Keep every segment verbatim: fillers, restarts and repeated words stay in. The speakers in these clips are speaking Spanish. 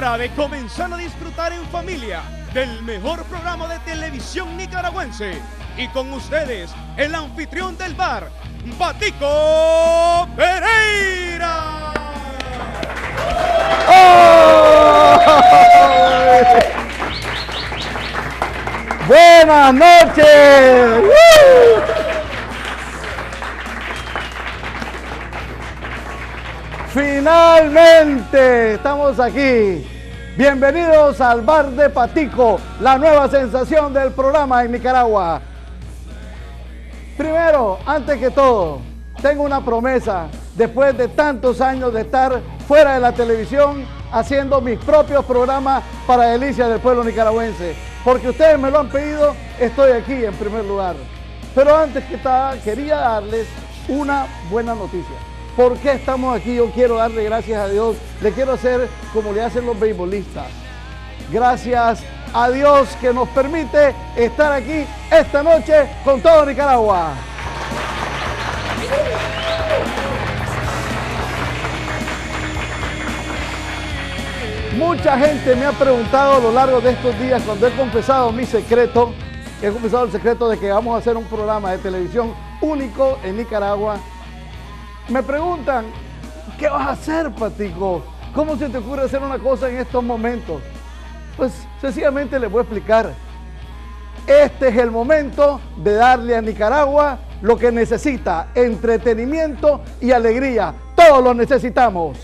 hora de comenzar a disfrutar en familia del mejor programa de televisión nicaragüense. Y con ustedes, el anfitrión del bar, Patico Pereira. ¡Oh! Buenas noches. ¡Uh! Finalmente estamos aquí. Bienvenidos al bar de Patico, la nueva sensación del programa en Nicaragua. Primero, antes que todo, tengo una promesa. Después de tantos años de estar fuera de la televisión, haciendo mis propios programas para delicia del pueblo nicaragüense. Porque ustedes me lo han pedido, estoy aquí en primer lugar. Pero antes que nada, quería darles una buena noticia. ¿Por qué estamos aquí? Yo quiero darle gracias a Dios. Le quiero hacer como le hacen los beisbolistas. Gracias a Dios que nos permite estar aquí esta noche con todo Nicaragua. Mucha gente me ha preguntado a lo largo de estos días, cuando he confesado mi secreto, he confesado el secreto de que vamos a hacer un programa de televisión único en Nicaragua. Me preguntan, ¿qué vas a hacer, Patico? ¿Cómo se te ocurre hacer una cosa en estos momentos? Pues sencillamente les voy a explicar. Este es el momento de darle a Nicaragua lo que necesita: entretenimiento y alegría. Todos lo necesitamos.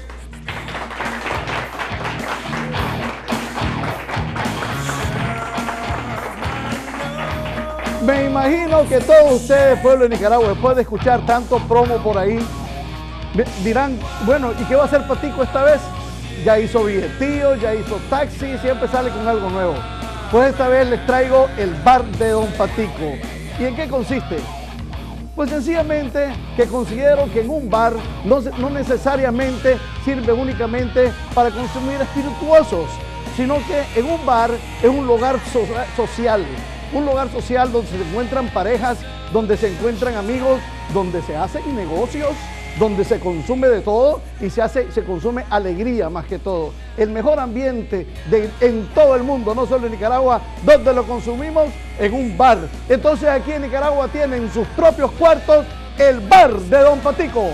Me imagino que todos ustedes, pueblo de Nicaragua, después de escuchar tanto promo por ahí, dirán, bueno, ¿y qué va a hacer Patico esta vez? Ya hizo billetío, ya hizo taxi, siempre sale con algo nuevo. Pues esta vez les traigo el bar de Don Patico. ¿Y en qué consiste? Pues sencillamente que considero que en un bar no, no necesariamente sirve únicamente para consumir espirituosos, sino que en un bar es un lugar so social. Un lugar social donde se encuentran parejas, donde se encuentran amigos, donde se hacen negocios, donde se consume de todo y se hace, se consume alegría más que todo. El mejor ambiente de, en todo el mundo, no solo en Nicaragua, donde lo consumimos en un bar. Entonces aquí en Nicaragua tienen sus propios cuartos, el bar de Don Patico.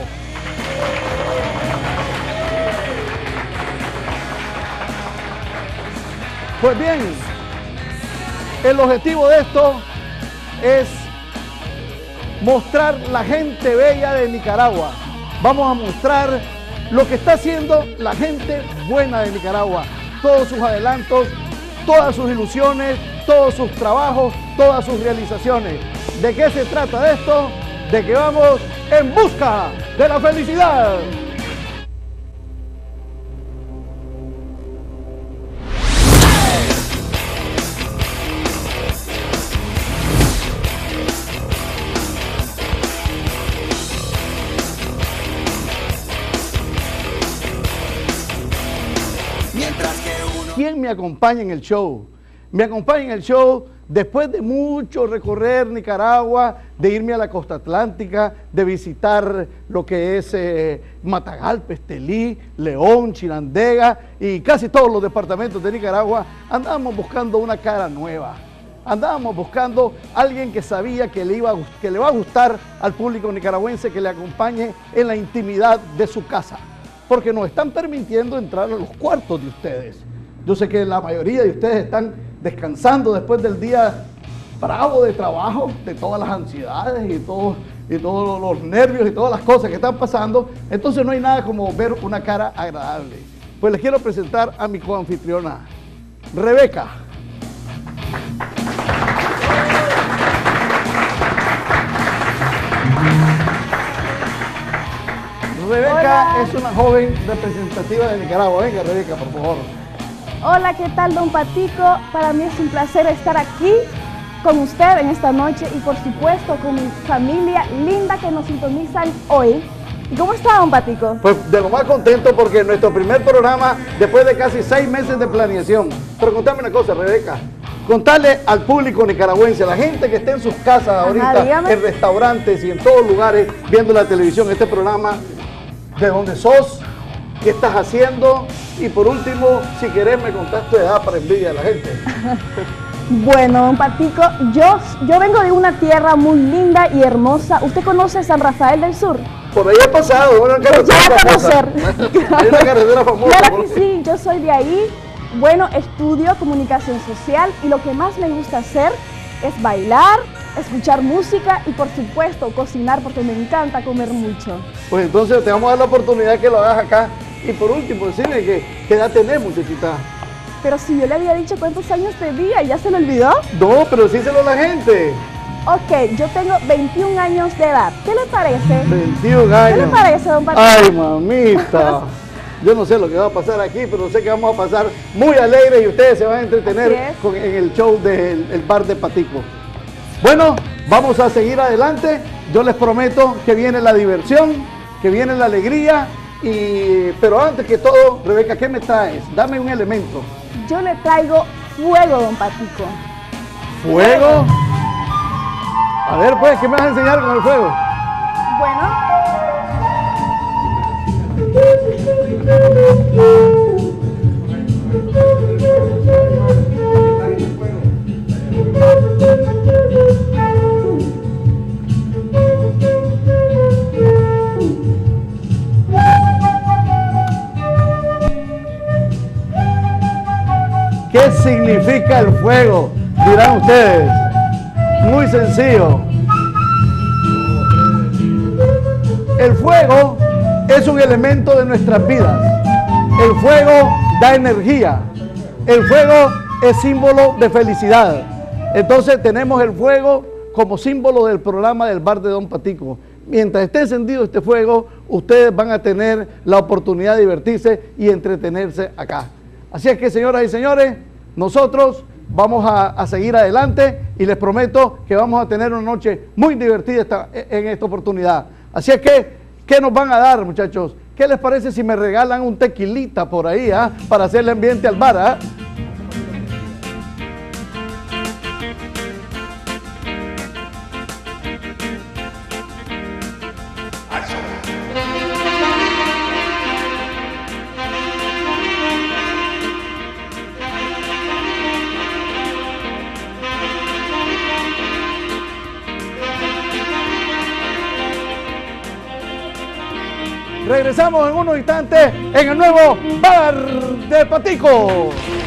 Pues bien, el objetivo de esto es mostrar la gente bella de Nicaragua. Vamos a mostrar lo que está haciendo la gente buena de Nicaragua. Todos sus adelantos, todas sus ilusiones, todos sus trabajos, todas sus realizaciones. ¿De qué se trata de esto? De que vamos en busca de la felicidad. ¿Quién me acompaña en el show? Me acompaña en el show después de mucho recorrer Nicaragua, de irme a la costa atlántica, de visitar lo que es eh, Matagalpa, Estelí, León, Chinandega y casi todos los departamentos de Nicaragua. Andábamos buscando una cara nueva. Andábamos buscando a alguien que sabía que le, iba a, que le va a gustar al público nicaragüense, que le acompañe en la intimidad de su casa. Porque nos están permitiendo entrar a los cuartos de ustedes. Yo sé que la mayoría de ustedes están descansando después del día bravo de trabajo, de todas las ansiedades y, todo, y todos los nervios y todas las cosas que están pasando. Entonces no hay nada como ver una cara agradable. Pues les quiero presentar a mi coanfitriona, Rebeca. Rebeca Hola. Es una joven representativa de Nicaragua. Venga, Rebeca, por favor. Hola, ¿qué tal, Don Patico? Para mí es un placer estar aquí con usted en esta noche y por supuesto con mi familia linda que nos sintonizan hoy. ¿Y cómo está, Don Patico? Pues de lo más contento porque nuestro primer programa después de casi seis meses de planeación. Pero contame una cosa, Rebeca. Contarle al público nicaragüense, a la gente que esté en sus casas ahorita, Ajá, en restaurantes y en todos lugares viendo la televisión, este programa, de dónde sos, qué estás haciendo y por último, si querés me contás tu edad para envidia de la gente. Bueno, don Patico, yo, yo vengo de una tierra muy linda y hermosa. ¿Usted conoce San Rafael del Sur? Por ahí he pasado, una carretera Pues ya va a famosa. conocer. Hay una carretera famosa. Claro que sí, yo soy de ahí. Bueno, estudio comunicación social y lo que más me gusta hacer es bailar, escuchar música y por supuesto cocinar porque me encanta comer mucho. Pues entonces te vamos a dar la oportunidad que lo hagas acá. Y por último, decirle que, ¿qué edad tenés, muchachita? Pero si yo le había dicho cuántos años tenía, ¿ya se lo olvidó? No, pero díselo a la gente. Ok, yo tengo veintiún años de edad. ¿Qué le parece? veintiún años. ¿Qué le parece, don Patico? Ay, mamita. Yo no sé lo que va a pasar aquí, pero sé que vamos a pasar muy alegres y ustedes se van a entretener con, en el show del el bar de Patico. Bueno, vamos a seguir adelante. Yo les prometo que viene la diversión, que viene la alegría. Y, pero antes que todo, Rebeca, ¿qué me traes? Dame un elemento. Yo le traigo fuego, don Patico. ¿Fuego? A ver, pues, ¿qué me vas a enseñar con el fuego? Bueno. ¿Qué significa el fuego? Dirán ustedes. Muy sencillo. El fuego es un elemento de nuestras vidas. El fuego da energía. El fuego es símbolo de felicidad. Entonces tenemos el fuego como símbolo del programa del bar de Don Patico. Mientras esté encendido este fuego, ustedes van a tener la oportunidad de divertirse y entretenerse acá. Así es que, señoras y señores, nosotros vamos a, a seguir adelante y les prometo que vamos a tener una noche muy divertida esta, en esta oportunidad. Así es que, ¿qué nos van a dar, muchachos? ¿Qué les parece si me regalan un tequilita por ahí, ¿ah? Para hacerle ambiente al bar, ¿ah? Regresamos en unos instantes en el nuevo bar de Patico.